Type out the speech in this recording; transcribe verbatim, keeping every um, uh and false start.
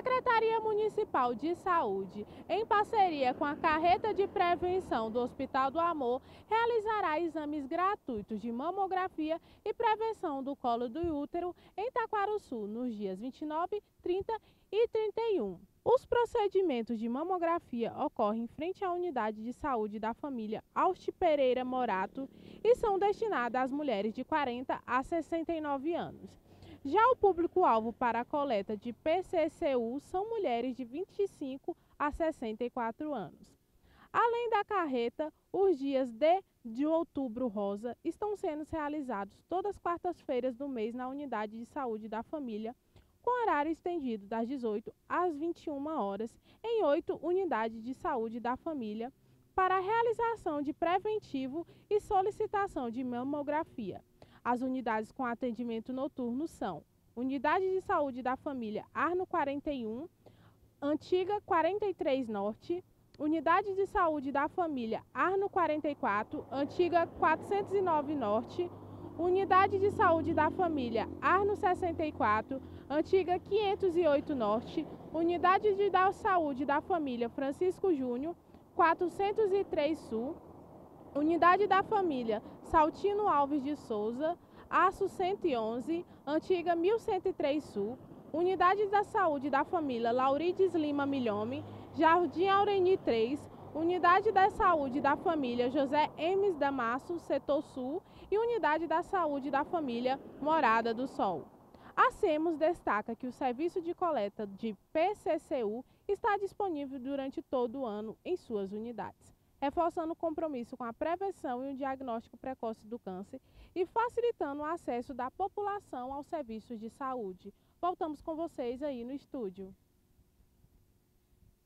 Secretaria Municipal de Saúde, em parceria com a Carreta de Prevenção do Hospital do Amor, realizará exames gratuitos de mamografia e prevenção do colo do útero em Taquarussu, nos dias vinte e nove, trinta e trinta e um. Os procedimentos de mamografia ocorrem em frente à unidade de saúde da família Austi Pereira Morato e são destinadas às mulheres de quarenta a sessenta e nove anos. Já o público-alvo para a coleta de P C C U são mulheres de vinte e cinco a sessenta e quatro anos. Além da carreta, os dias de, de Outubro Rosa estão sendo realizados todas as quartas-feiras do mês na unidade de saúde da família, com horário estendido das dezoito às vinte e uma horas, em oito unidades de saúde da família, para a realização de preventivo e solicitação de mamografia. As unidades com atendimento noturno são Unidade de Saúde da Família Arno quarenta e um, Antiga quarenta e três Norte, Unidade de Saúde da Família Arno quarenta e quatro, Antiga quatrocentos e nove Norte, Unidade de Saúde da Família Arno sessenta e quatro, Antiga quinhentos e oito Norte, Unidade de da Saúde da Família Francisco Júnior, quatrocentos e três Sul, Unidade da Família Saltino Alves de Souza, Aço cento e onze, Antiga mil cento e três Sul, Unidade da Saúde da Família Laurides Lima Milhome, Jardim Aureni três, Unidade da Saúde da Família José Emes Damasso, Setor Sul e Unidade da Saúde da Família Morada do Sol. A SEMOS destaca que o serviço de coleta de P C C U está disponível durante todo o ano em suas unidades, reforçando o compromisso com a prevenção e o diagnóstico precoce do câncer e facilitando o acesso da população aos serviços de saúde. Voltamos com vocês aí no estúdio.